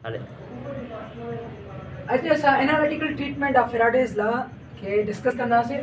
हले अॼु असां analytical treatment of Faraday's law खे डिस्कस कंदासीं।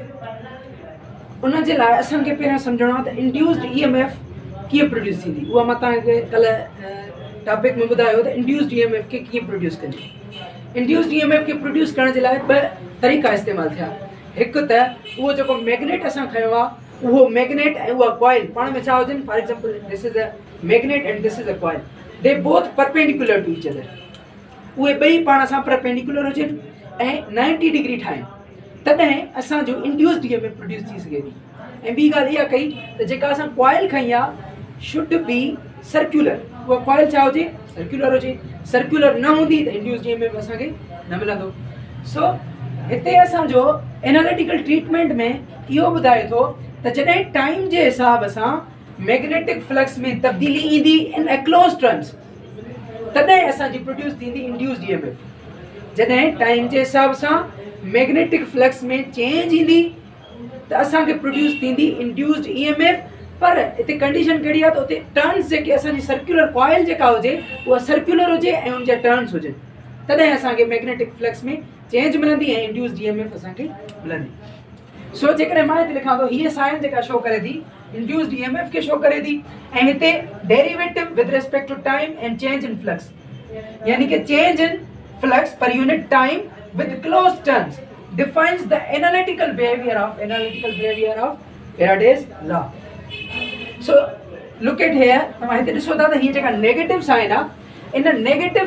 उन जे लाइ असांखे पहिरियों सम्झणो आहे त इंड्यूस्ड EMF कीअं प्रोड्यूस थींदी। उहा मां तव्हांखे कल्ह टॉपिक में ॿुधायो त इंड्यूस्ड EMF खे कीअं प्रोड्यूस कजे। इंड्यूस्ड EMF खे प्रोड्यूस करण जे लाइ ॿ तरीक़ा इस्तेमालु थिया। हिकु त उहो जेको मैग्नेट असां खयो आहे उहो मैग्नेट ऐं उहा कॉइल पाण में छा हुजनि। For example this is a magnet and this is a coil, they both perpendicular to each other. उहे ॿई पाण सां परपेंडिकुलर हुजनि ऐं 90 डिग्री ठाहिनि, तॾहिं असांजो इंड्यूस्ड EMF प्रोड्यूस थी सघे थी। ऐं ॿी ॻाल्हि इहा कई त जेका असां कॉइल खई आहे शुड बी सर्कुलर। उहा कॉइल छा हुजे, सर्कुलर हुजे। सर्कुलर न हूंदी त इंड्यूस्ड EMF असांखे न मिलंदो। सो हिते असांजो एनालिटिकल ट्रीटमेंट में इहो ॿुधाए थो त जॾहिं टाइम जे हिसाब सां मैग्नेटिक फ्लक्स में तब्दीली ईंदी इन एक्लोज टर्म्स, तॾहिं असांजी प्रोड्यूस थींदी इंड्यूस्ड EMF। जॾहिं टाइम जे हिसाब सां मैग्नेटिक फ्लक्स में चेंज ईंदी त असांखे प्रोड्यूस थींदी इंड्यूस्ड EMF। पर हिते कंडीशन कहिड़ी आहे त उते टर्न्स जेके असांजी सर्कुलर कॉइल जेका हुजे उहा सर्कुलर हुजे ऐं उनजा टर्न्स हुजनि, तॾहिं असांखे मैग्नेटिक फ्लक्स में चेंज मिलंदी ऐं इंड्यूस्ड EMF असांखे मिलंदी। सो जेकॾहिं मां हिते लिखां थो हीअ साइन जेका शो करे थी इंड्यूस्ड EMF खे शो करे थी, ऐं हिते derivative with respect to time and change in flux, यानी कि change in flux per unit time with closed turns defines the analytical behavior of Faraday's law. So look at here, हम हिते ॾिसो था त हीअ जेका नेगेटिव साइन आहे, इन नेगेटिव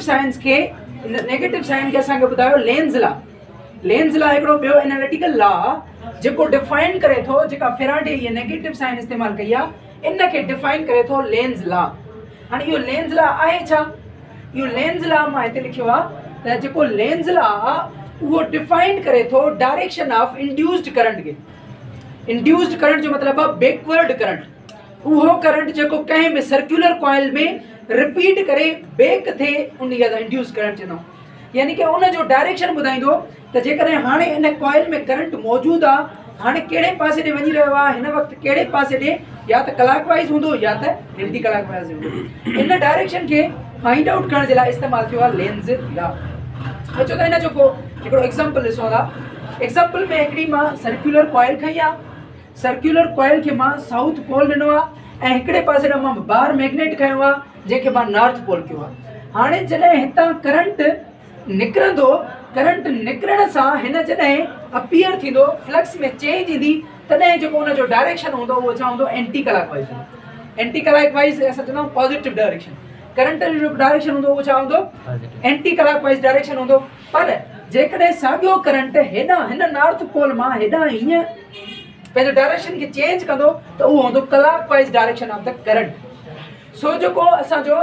साइन खे असांखे ॿुधायो लेंज़ लॉ। लेंज़ लॉ हिकिड़ो ॿियो एनालिटिकल लॉ जेको डिफाइन करे थो, जेका फेराडे हीअ नेगेटिव साइन इस्तेमालु कई आहे इन खे डिफाइन करे थो लेंज़ लॉ। हाणे इहो लेंज़ लॉ आहे छा? इहो लेंज़ लॉ मां हिते लिखियो आहे त जेको लेंज़ लॉ आहे उहो डिफाइन करे थो डायरेक्शन ऑफ इंड्यूस्ड करंट खे। इंड्यूस्ड करंट जो मतिलबु आहे बैकवर्ड करंट। उहो करंट जेको कंहिं में सर्कुलर कॉइल में रिपीट करे बैक थिए उन जा इंड्यूस्ड करंट चवंदा आहियूं। यानी कि उन जो डायरेक्शन ॿुधाईंदो त जेकॾहिं हाणे इन कॉइल में करंट मौजूदु आहे, हाणे कहिड़े पासे ॾे वञी रहियो आहे, हिन वक़्तु कहिड़े पासे ॾे, या त क्लॉकवाइज़ हूंदो या त एंटी क्लॉकवाइज़ हूंदो। इन डायरेक्शन खे फाइंड आउट करण जे लाइ इस्तेमालु थियो आहे लेंज़ लॉ। अचो त हिन जो को हिकिड़ो एग्ज़ाम्पल ॾिसो था। एग्ज़ाम्पल में हिकिड़ी मां सर्कुलर कॉइल खई आहे। सर्कुलर कॉइल खे मां साउथ पोल ॾिनो आहे ऐं हिकिड़े पासे ॾांहुं मां बार मैग्नेट खयो आहे जंहिंखे मां नॉर्थ पोल कयो आहे। हाणे जॾहिं हितां करंट निकिरंदो, करंट निकिरण सां हिन जॾहिं अपीयर थींदो, फ्लक्स में चेंज ईंदी, तॾहिं जेको हुनजो डायरेक्शन हूंदो उहो छा हूंदो, एंटी क्लॉकवाइज़ हूंदो। एंटी क्लॉकवाइज़ असां चवंदा आहियूं पॉजिटिव डायरेक्शन। करंट जो डायरेक्शन हूंदो उहो छा हूंदो, एंटी क्लॉकवाइज़ डायरेक्शन हूंदो। पर जेकॾहिं साॻियो करंट हिन नॉर्थ पोल मां हेॾां हीअं पंहिंजो डायरेक्शन खे चेंज कंदो त उहो हूंदो clockwise direction of the current. So जेको असांजो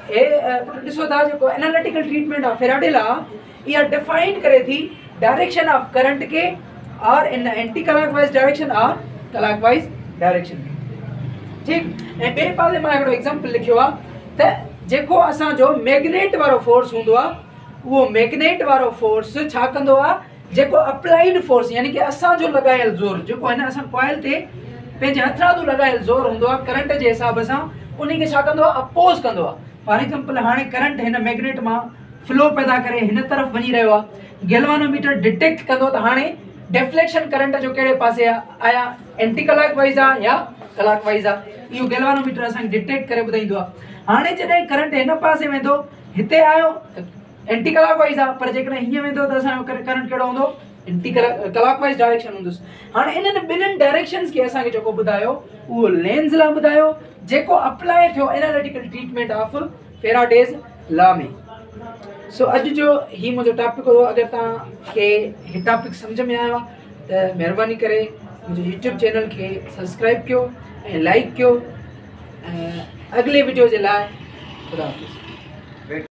ॾिसो था, जेको analytical treatment of Faraday law इहा डिफाइन करे थी डायरेक्शन ऑफ करंट के और इन एंटी क्लॉकवाइज़ डायरेक्शन और क्लॉकवाइज़ डायरेक्शन के। ठीकु। ऐं ॿिए पासे मां हिकिड़ो एग्ज़ाम्पल लिखियो आहे त जेको असांजो मैग्नेट वारो फोर्स हूंदो आहे, उहो मैग्नेट वारो फोर्स छा कंदो आहे, जेको अप्लाइड फोर्स यानी कि असांजो लॻायल ज़ोर, जेको हिन असां कॉइल ते पंहिंजे हथरां जो लॻायल ज़ोर हूंदो आहे करंट जे हिसाब सां, उन खे छा कंदो आहे, अपोज़ कंदो आहे। फॉर एग्जाम्पल हाणे करंट हिन मैग्नेट मां फ्लो पैदा करे हिन तरफ़ वञी रहियो आहे, गैल्वानोमीटर डिटेक्ट कंदो त हाणे डिफ्लेक्शन करंट जो कहिड़े पासे आया, एंटी क्लॉकवाइज़ आहे या क्लॉकवाइज़ आहे। इहो गैल्वानोमीटर असांखे डिटेक्ट करे ॿुधाईंदो आहे। हाणे जॾहिं करंट हिन पासे वेंदो, हिते आयो त एंटी क्लॉकवाइज़ आहे, पर जेकॾहिं हीअं वेंदो त असांजो करंट कहिड़ो हूंदो, एंटी क्लॉकवाइज़ डायरेक्शन हूंदुसि। हाणे इन्हनि ॿिन्हिनि डायरेक्शन्स खे असांखे जेको ॿुधायो उहो लेंज़ लॉ ॿुधायो, जेको अप्लाई थियो analytical treatment of Faraday's law में। सो अॼु जो ही मुंहिंजो टॉपिक हुयो। अगरि तव्हांखे हीउ टॉपिक सम्झ में आयो आहे त महिरबानी करे मुंहिंजे यूट्यूब चैनल खे सब्सक्राइब कयो ऐं लाइक कयो। अॻिले वीडियो जे लाइ ख़ुदा हाफ़िज़।